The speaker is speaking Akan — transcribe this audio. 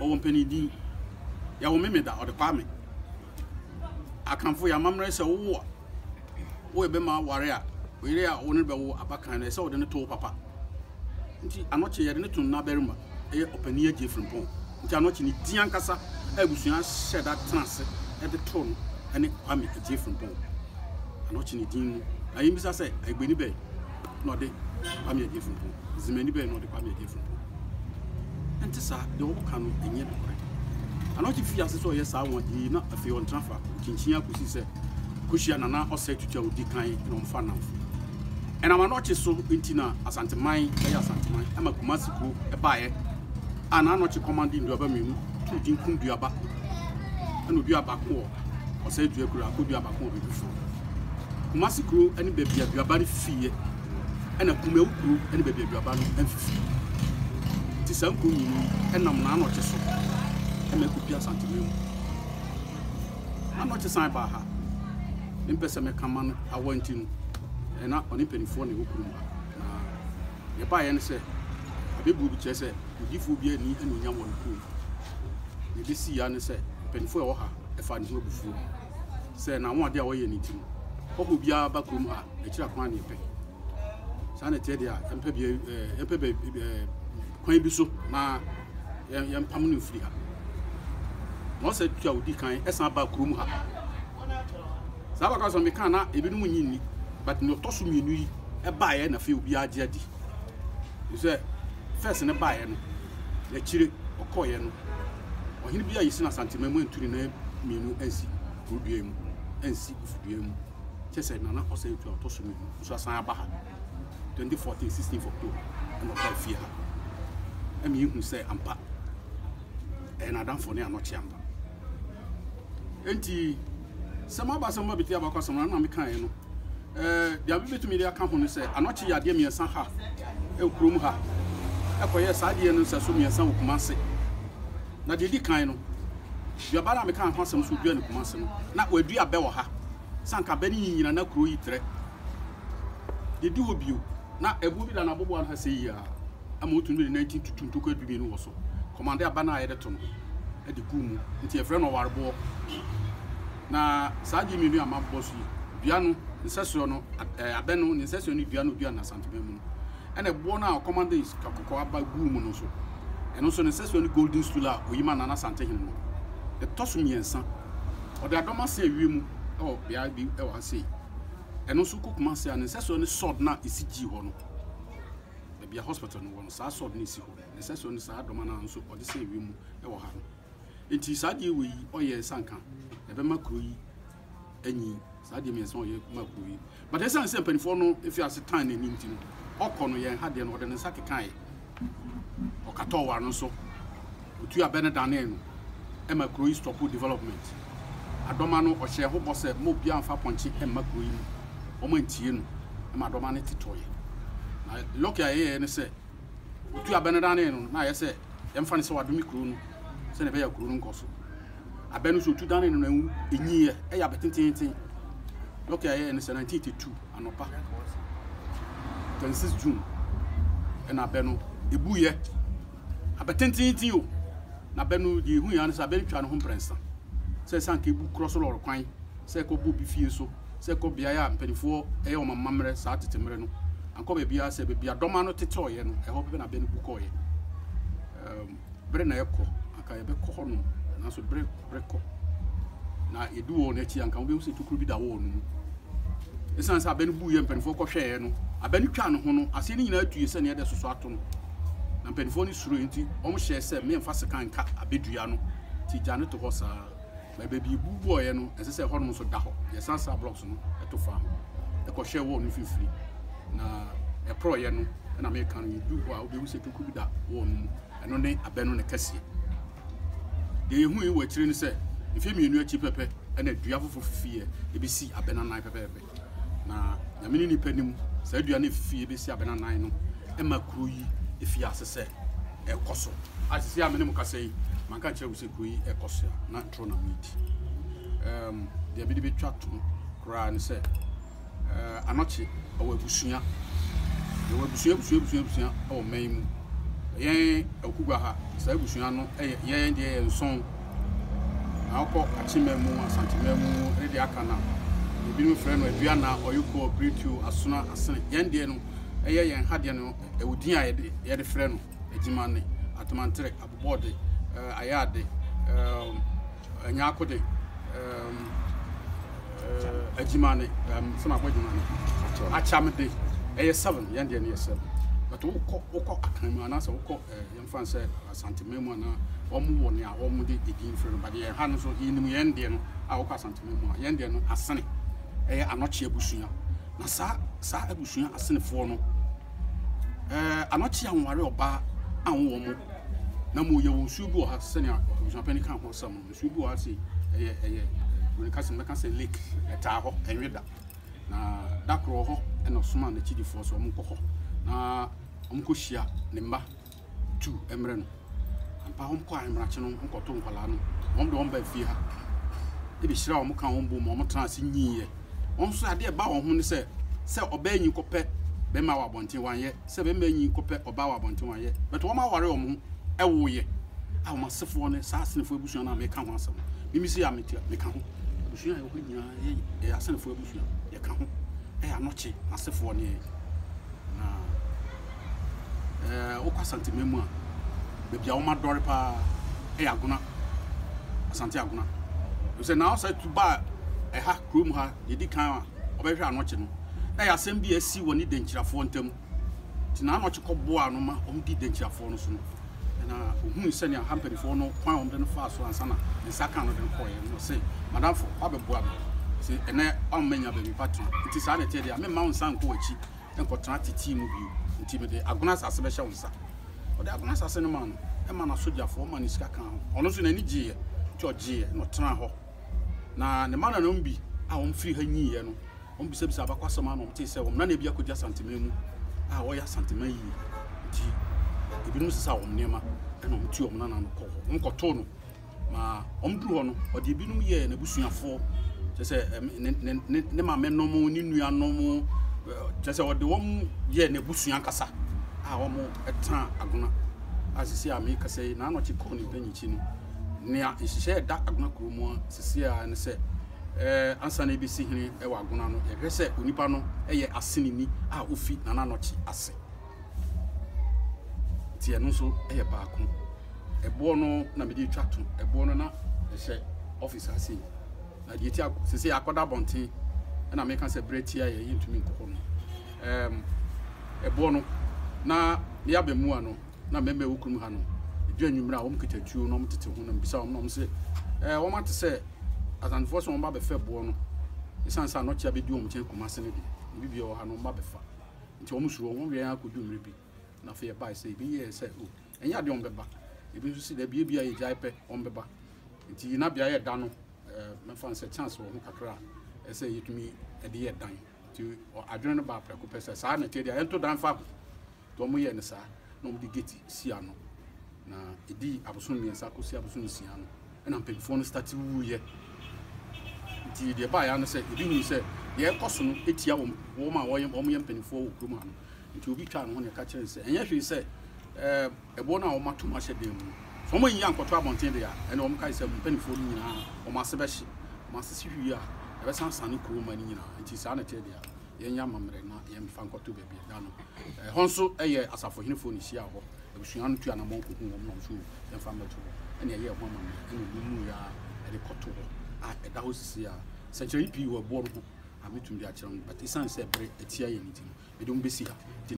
won pani din ya wo memeda o de kwame akanfo ya mamre se wo ebe ma ware a were a wo ne be wo abakan na se wo de ne to papa nti anoche ye de ne to na berima e opani age frimpon nti anoche ni din ankasa abusuan sheda trance e de to no ene kwame age frimpon anoche ni din ayi bisa se agbeni be no de kwame age frimpon zimeni be no de kwame age frimpon enti sa de wo kan no enye de kore anoche fi ase so ye sa won yi na afi on transfer kinchin akusi se kushia nana ose tutua odi kan no mfa namfo ena ma no che so ntina asanteman ya asanteman ama Kumasi Kuro e baaye ana no che commanding do aba menu tu din kun duaba eno duaba ko ose dua kura ko duaba ko be bifo Kumasi Kuro eni bebia duaba ni fie ena Kumewu Kuro eni bebia duaba no amfifi ti sanko nyinu enam na no che so ema kupia asanteman ano che san ba ha impese me kaman awantinu ena oni penifo ne okuru na ye ba ye ne se abebu bi che se odifu bi ani anunya won ku ye bi si ya ne se penifo e wo ha e fa ne ho bufu se na wo ade a wo ye ni tim obo bia ba kurum ha e kira kwan ne pe sa ne te dia empe be kwan bi so na ye mpam ne firi ha no se tua odi kan esan ba kurum ha Saba ka so me kan na ebi no nyini but no to so mienu yi e ba ye na fe obi age adi you say first ne ba ye no ya chire okoye no ohini bi ayi sina santima mu enturi na mienu ansi rodua mu ansi ofudua mu chese na na ose etu to so mienu so asan aba ha 2014 16 October no ba fie ha emi hu say ampa e na dan fo ne anoche ampa enti sama ba sama biti abakwa sama na me kan no dia bi betumi dia ka ho no se anoche ya de miensa ha e kurom ha e koye sa de no se so miensa wo Kumasi na de di kan no dia ba na me kan ho asem so dua ne Kumasi no na wadua be wo ha sanka ba ni nyina na kuro yi tre de di hobio na ebu bi da na bobo an ha se yi a amotu no 1922 to ko bi no wo so commander aba na ayede to no e de gumu nti e fre no warebo na saji mi nu amabbosu dua no nseso no abeno nseso ni dua no dua na santima mu ene bo na commander is kakoko aba gumu no so eno so nseso ni golden stool a oyima na sante hin no de tosu miensa o de adoma se awiemu o bia bi e wa se eno so Kumasi an nseso ni sword na isigi ho no e bia hospital no wo sa sword ni si ho nseso ni sa adoma na nso o de se awiemu e wo ha no enti saji we oye sanka ebe makuro yi enyi saji mi enso oye makuro yi but esa nse penifo no efi ase tan na nim tin okono ye ha de no de nsa kekan ye okato wa no so otu abene dane no e makuro yi stop development adoma no ohye ho bose mo bia amfa ponche e makuro yi o ma ntie no e ma adoma ne titoye na lokia ye ne se otu abene dane no na ye se emfa ne se wadomi kuro no se ne be ya kuro no nkoso abenu so 2000 no enyi e ya betintintin lokia ye ne 1982 anopa 26 June na abenu ebuye abetintintin o na abenu di hu ya ne sa abenu twa no ho prensa se sanka ebu cross lord kwan se ko bu bi fie so se ko bia ya mpanifo e o mamamre sa tetemre no anko be bia se be bia doma no tetoye no e ho be na abenu bu koye bre na ekọ aka ye be ko no na so breko na edu wo na chi anka wo be se tukuru bi da wo no esan sa abenu bu ye mpanifo ko hwe no abenu twa no ho no ase ni nyina atuye se ne de soso ato no na mpanifo ni suro nti o mo hye se me mfa seka nka abedua no ti jane to ho sa ba be bi bu bo ye no ese se ho no so da ho ye san sa blocks no eto fa e ko hwe wo no fifiri na e pro ye no na me kan yi du ho a wo be se tukuru bi da wo no eno ne abenu ne kase de hu yi wachire ni se ife mienu achi pepe ena dua fofo fifie ebisi abena nan pepe na nyamini ni panim sa dua na fifie ebisi abena nan no e makuro yi efi asese e koso asese amene mu kase yi manka kire wuse kuro yi e koso na tro na meet de bi betwa to kra ni se anoche owo abusua o maimu yen okugwa ha sa ebusua no yen de nson akọ achimemu asantimemu redi aka na ebinu frɛ no aduana oyuko britu asuna asene yen de no yen hade no ewudin a yede frɛ no ejima ne atomantere abobode ayade anyakode ejima ne sama abojima ne achamde 7 yen de ne 7 but wokɔ akanmu anasa wokɔ yemfa sɛ asantememu ana omu woni a omu de edin frɛ no ba de ha no so yinim yen de no a wokɔ asantememu a yen de no asene anoche abusua na sa abusua asenefo no anoche anware oba anwo mo na mo ye wonsu bi o ha sene abusua pani kan ho sam no su bi o ha se when ka se meka se lake eta ho enweda na dakro ho na soma na chidifo so mo kɔ na omko hia ne mba 2 emre no ampa omko ahemrache no nkoto nkwala no omde omba fie ha e bi hira omka ombo mo omtra ase nyiye onso ade ba wo ho ne se oba anyi kopɛ be ma wa bonten wanye se be ma anyi kopɛ oba wa bonten wanye but wo ma ware omo ewoye a wo masefo ne sa asenefo abusua na me ka ho asem bi mi si ya me ka ho abusua ye ho nyina asenefo abusua ye ka ho anoche asefo ne na okwa santimemu a bebia wo ma dore pa aguna asante aguna you say now say to buy ha krom ha yedi kan a obehwe anoche no na ya asem bi asi woni denchirafo ntam ti na anoche koboa no ma omdi denchirafo no so no na ohun se ne hamperifo no kwan omde no fa so ansa na nsaka no de koye no say madam fo abeboa me say ene ammanya baby patron ti sa na tie dia me ma unsan ko achi enkotra titi mu bi nti me de aguna asase be hye wonsa o de aguna asase no ma no e ma na sojafo ma ni sika kan ono so na ni giye ti ogiye no tena ho na ne ma na no mbi a won firi ha nyiye no won bisabisa abakwasama no mte se won na bia kodja santimemu a wo ya santima yi nti ebinu sisa won nema e no mti won na no kɔ nkoto no ma omduru ho no o de ebinu ye na busuafo se ne ma me no mu ni nua no mu se o de won ye na busua kasa a wo mo eta aguna asisi a me kasa yi na no chi kɔ ni panyichi no nia ihye da aguna kromo sisi a ne se ansa na ebisi hini e wa aguna no ye hwe se onipa no eye asenini a ofi na na nochi ase tie no so eye baako ebo no na me di twato ebo no na ehye office ase na di ti sisi akoda bonten na me kan se bretia ye yintumi nkoko no ebo no na me abemu ano na meme wukrum ha no edwanwumra wo mketatuo no mtete ho na mbisa wo no mse wo mate se asanfo so mba be fe bo no isansa no chia be di omche kumase ne bi bibia wo ha no mba be fa nti wo musuro wo wi akodu mre bi na fe ba se bi ye se o enya de ombeba ebi so si da bia ye jai pe ombeba nti na bia ye da no me fan se chance wo ho kakra ese yetumi e de ye dan nti adwene no ba preko pese sa na te dia ento dan fa to mo ye ne sa no mo di geti si ano na edi abosun miensa ko si abosun si ano na mpemfo no start wu ye nti de ba ya no se ebi hu se ye koso no etia wo ma wo ye mpemfo wo krom ano nti obi twa no ho ne ka kire se enye hwe se ebo na wo ma to ma hye dem so mo yin ankoto abonten de ya ene wo kai se mpemfo no nyina wo ma se be hye ma se si hwi a e be san san krom ani nyina nti sa na te de ya ye nya mamre na ye mfa ankoto be bi da no honso eye asafo hinfo ni hia ho ebusuan tu ana mon kokun wom no so ye mfa meto ene ye ho mamre ene mu ya e de koto a e da ho sisi a century pi wo bo no ametum di a kire no but isan se bre etia ye ni ti e dum besi ha